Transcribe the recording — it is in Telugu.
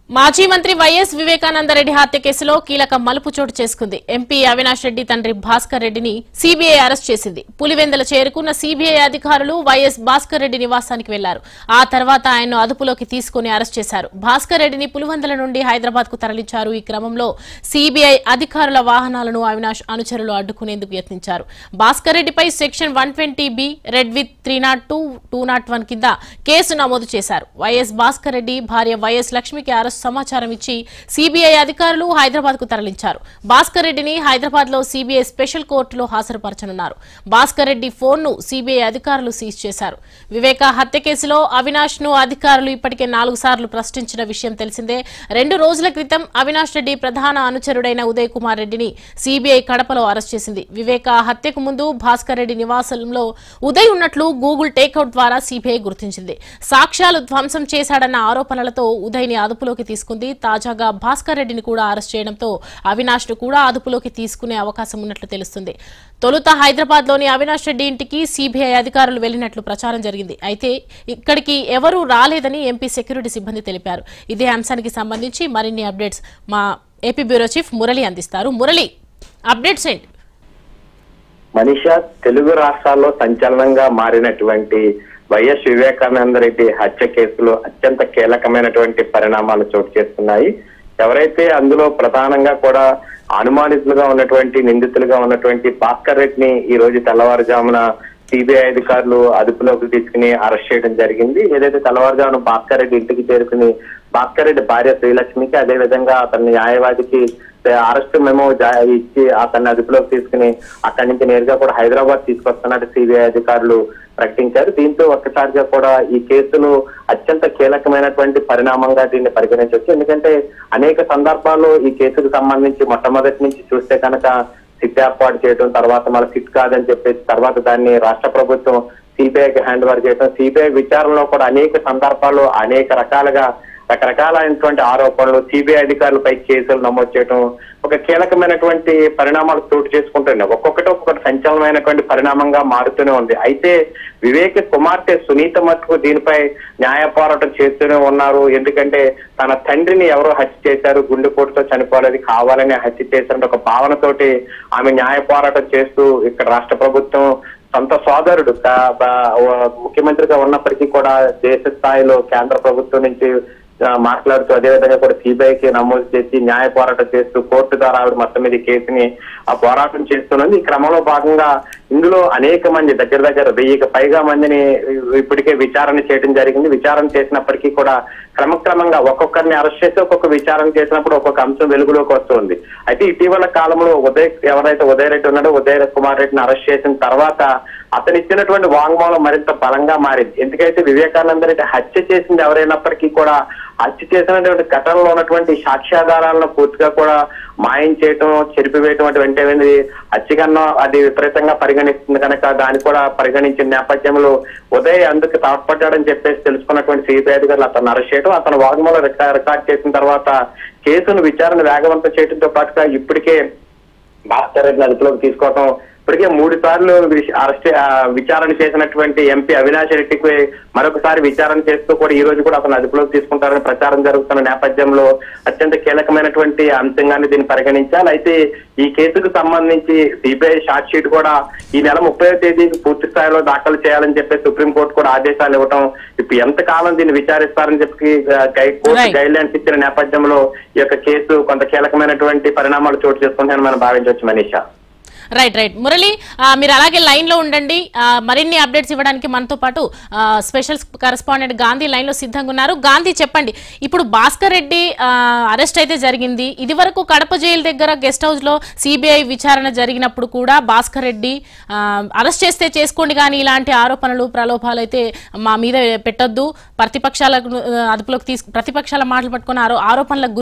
మాజీ మంత్రి వైఎస్ వివేకానందరెడ్డి హత్య కేసులో కీలక మలుపు చోటు చేసుకుంది. ఎంపీ అవినాష్ రెడ్డి తండ్రి భాస్కర్ రెడ్డిని సీబీఐ అరెస్ట్ చేసింది. పులివెందుల చేరుకున్న సీబీఐ అధికారులు వైఎస్ భాస్కర్ రెడ్డి నివాసానికి వెళ్లారు. ఆ తర్వాత ఆయన్ను అదుపులోకి తీసుకుని అరెస్ట్ చేశారు. భాస్కర్ రెడ్డిని పులివెందుల నుండి హైదరాబాద్ కు తరలించారు. ఈ క్రమంలో సీబీఐ అధికారుల వాహనాలను అవినాష్ అనుచరులు అడ్డుకునేందుకు యత్నించారు. భాస్కర్ రెడ్డిపై సెక్షన్ 120B రెడ్ విత్ 302, 201 కింద కేసు నమోదు చేశారు. వైఎస్ భాస్కర్ రెడ్డి భార్య వైఎస్ లక్ష్మికి సమాచారం ఇచ్చి సీబీఐ అధికారులు హైదరాబాద్ కు తరలించారు. భాస్కర్ రెడ్డిని హైదరాబాద్ లో సీబీఐ స్పెషల్ కోర్టులో హాజరుపరచనున్నారు. భాస్కర్ రెడ్డి ఫోన్ ను సీబీఐ అధికారులు సీజ్ చేశారు. వివేక హత్య కేసులో అవినాష్ ను అధికారులు ఇప్పటికే 4 సార్లు ప్రశ్నించిన విషయం తెలిసిందే. 2 రోజుల క్రితం అవినాష్ రెడ్డి ప్రధాన అనుచరుడైన ఉదయ్ కుమార్ రెడ్డిని సీబీఐ కడపలో అరెస్ట్ చేసింది. వివేక హత్యకు ముందు భాస్కర్ రెడ్డి నివాసంలో ఉదయ్ ఉన్నట్లు గూగుల్ టేక్అవుట్ ద్వారా సీబీఐ గుర్తించింది. సాక్ష్యాలు ధ్వంసం చేశాడన్న ఆరోపణలతో ఉదయ్ ని అదుపులోకి తీసుకుంది. తాజాగా భాస్కర్ రెడ్డిని కూడా అరెస్ట్ చేయడంతో అవినాష్ ను కూడా అదుపులోకి తీసుకునే అవకాశం ఉన్నట్లు తెలుస్తుంది. తొలుత హైదరాబాద్ లోని అవినాష్ రెడ్డి ఇంటికి సీబీఐ అధికారులు వెళ్లినట్లు ప్రచారం జరిగింది. అయితే ఇక్కడికి ఎవరూ రాలేదని ఎంపీ సెక్యూరిటీ సిబ్బంది తెలిపారు. ఇదే అంశానికి సంబంధించి మరిన్ని అప్డేట్స్ మా ఏపీ బ్యూరో చీఫ్ మురళి అందిస్తారు. మురళి, అప్డేట్స్ ఏంటి? మనీషా, తెలుగు రాష్ట్రాల్లో సంచలనంగా మారినటువంటి వైఎస్ వివేకానందరెడ్డి హత్య కేసులో అత్యంత కీలకమైనటువంటి పరిణామాలు చోటు చేసుకున్నాయి. ఎవరైతే అందులో ప్రధానంగా కూడా అనుమానితులుగా ఉన్నటువంటి నిందితులుగా ఉన్నటువంటి భాస్కర్ రెడ్డిని ఈ రోజు తెల్లవారుజామున సిబిఐ అధికారులు అదుపులోకి తీసుకుని అరెస్ట్ చేయడం జరిగింది. ఏదైతే తెల్లవారుజామున భాస్కర్ రెడ్డి ఇంటికి చేరుకుని భాస్కర్ రెడ్డి భార్య శ్రీలక్ష్మికి, అదే విధంగా అతని న్యాయవాదికి అరెస్ట్ మెమో ఇచ్చి అతన్ని అదుపులోకి తీసుకుని అక్కడి నుంచి నేరుగా కూడా హైదరాబాద్ తీసుకొస్తున్నట్టు సిబిఐ అధికారులు ప్రకటించారు. దీంతో ఒక్కసారిగా కూడా ఈ కేసును అత్యంత కీలకమైనటువంటి పరిణామంగా దీన్ని పరిగణించవచ్చు. ఎందుకంటే అనేక సందర్భాల్లో ఈ కేసుకు సంబంధించి మొట్టమొదటి నుంచి చూస్తే కనుక సిట్ ఏర్పాటు చేయడం, తర్వాత మళ్ళీ సిట్ కాదని చెప్పేసి తర్వాత దాన్ని రాష్ట్ర ప్రభుత్వం సిబిఐకి హ్యాండ్ ఓవర్ చేయడం, సిబిఐ విచారణలో కూడా అనేక సందర్భాల్లో అనేక రకరకాలైనటువంటి ఆరోపణలు, సిబిఐ అధికారులపై కేసులు నమోదు చేయడం ఒక కీలకమైనటువంటి పరిణామాలు చోటు చేసుకుంటున్నాయి. ఒక్కొక్కటి సంచలనమైనటువంటి పరిణామంగా మారుతూనే ఉంది. అయితే వివేక్ కుమార్తె సునీత మట్టుకు దీనిపై న్యాయ పోరాటం చేస్తూనే ఉన్నారు. ఎందుకంటే తన తండ్రిని ఎవరో హత్య చేశారు, గుండెపోటుతో చనిపోలేదు, కావాలని హత్య చేశారంటే ఒక భావనతోటి ఆమె న్యాయ పోరాటం చేస్తూ ఇక్కడ రాష్ట్ర ప్రభుత్వం సొంత సోదరుడు ముఖ్యమంత్రిగా ఉన్నప్పటికీ కూడా దేశ స్థాయిలో కేంద్ర ప్రభుత్వం నుంచి మాట్లాడుతూ అదేవిధంగా కూడా సిబిఐకి నమోదు చేసి న్యాయ పోరాటం చేస్తూ కోర్టు ద్వారా ఆవిడ మొత్తం మీద కేసుని ఆ పోరాటం చేస్తున్నది. ఈ క్రమంలో భాగంగా ఇందులో అనేక మంది దగ్గర 1000కి పైగా మందిని ఇప్పటికే విచారణ చేయడం జరిగింది. విచారణ చేసినప్పటికీ కూడా క్రమక్రమంగా ఒక్కొక్కరిని అరెస్ట్ చేసి ఒక్కొక్క విచారణ చేసినప్పుడు ఒక్కొక్క అంశం వెలుగులోకి వస్తుంది. అయితే ఇటీవల కాలంలో ఎవరైతే ఉదయ్ రెడ్డి ఉన్నాడో ఉదయ్ కుమార్ రెడ్డిని అరెస్ట్ చేసిన తర్వాత అతను ఇచ్చినటువంటి వాంగ్మూలం మరింత బలంగా మారింది. ఎందుకైతే వివేకానందరెడ్డి హత్య చేసింది ఎవరైనప్పటికీ కూడా హత్య చేసినటువంటి ఘటనలో ఉన్నటువంటి సాక్ష్యాధారాలను పూర్తిగా కూడా మాయం చేయటం, చెరిపివేయటం అటువంటి హత్య కన్నా అది విపరీతంగా పరిగణిస్తుంది కనుక దాన్ని కూడా పరిగణించిన నేపథ్యంలో ఉదయ్ అందుకు తోడ్పడ్డాడని చెప్పేసి తెలుసుకున్నటువంటి సిబిఐ అధికారులు అతను అరెస్ట్ చేయడం, అతను వాంగ్మూలం రికార్డ్ చేసిన తర్వాత కేసును విచారణ వేగవంతం చేయడంతో పాటుగా ఇప్పటికే భాస్కర్ రెడ్డిని అదుపులోకి తీసుకోవడం, ఇప్పటికే 3 సార్లు విచారణ చేసినటువంటి ఎంపీ అవినాష్ రెడ్డికి మరొకసారి విచారణ చేస్తూ కూడా ఈ రోజు కూడా అతను అదుపులోకి తీసుకుంటారని ప్రచారం జరుగుతున్న నేపథ్యంలో అత్యంత కీలకమైనటువంటి అంశంగానే దీన్ని పరిగణించాలి. అయితే ఈ కేసుకు సంబంధించి సిబిఐ షార్ట్ షీట్ కూడా ఈ నెల 30వ తేదీకి పూర్తి స్థాయిలో దాఖలు చేయాలని చెప్పి సుప్రీంకోర్టు కూడా ఆదేశాలు ఇవ్వడం, ఇప్పుడు ఎంతకాలం దీన్ని విచారిస్తారని చెప్పి కోర్టు గైడ్ లైన్స్ ఇచ్చిన నేపథ్యంలో ఈ యొక్క కేసు కొంత కీలకమైనటువంటి పరిణామాలు చోటు చేసుకుంటాయని మనం భావించవచ్చు. మనీషా, రైట్ మురళి, మీరు అలాగే లైన్ లో ఉండండి. మరిన్ని అప్డేట్స్ ఇవ్వడానికి మనతో పాటు స్పెషల్ కరెస్పాండెంట్ గాంధీ లైన్ లో సిద్ధంగా ఉన్నారు. గాంధీ, చెప్పండి, ఇప్పుడు భాస్కర్ రెడ్డి అరెస్ట్ అయితే జరిగింది. ఇది వరకు కడప జైలు దగ్గర గెస్ట్ హౌస్ లో సిబిఐ విచారణ జరిగినప్పుడు కూడా భాస్కర్ రెడ్డి అరెస్ట్ చేస్తే చేసుకోండి కానీ ఇలాంటి ఆరోపణలు ప్రలోభాలు అయితే మా మీద పెట్టొద్దు, ప్రతిపక్షాల మాటలు పట్టుకుని ఆరోపణలకు